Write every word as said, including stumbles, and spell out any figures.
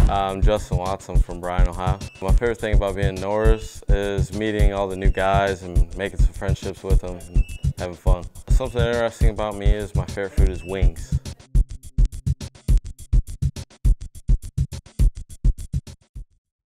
I'm Justin Watson from Bryan, Ohio. My favorite thing about being Norse is meeting all the new guys and making some friendships with them and having fun. Something interesting about me is my favorite food is wings.